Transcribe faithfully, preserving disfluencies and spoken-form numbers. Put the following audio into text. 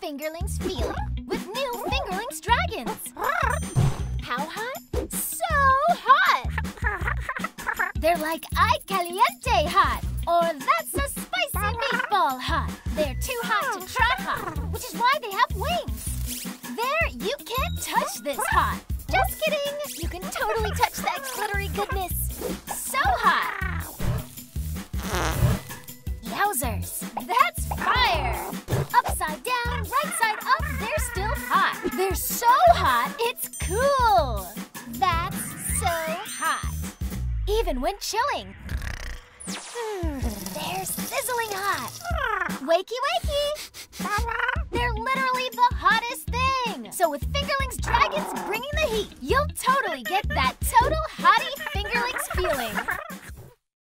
Fingerlings feeling with new Fingerlings dragons. How hot? So hot! They're like ay caliente hot, or that's a spicy meatball hot. They're too hot to try hot, which is why they have wings. There, you can't touch this hot. Just kidding. You can totally touch that glittery goodness. So hot. Yowzers, that's fire. Upside down, right side up, they're still hot. They're so hot, it's cool. That's so hot. Even when chilling. They're sizzling hot. Wakey, wakey. They're literally the hottest thing. So with Fingerlings Dragons bringing the heat, you'll totally get that total hottie Fingerlings feeling.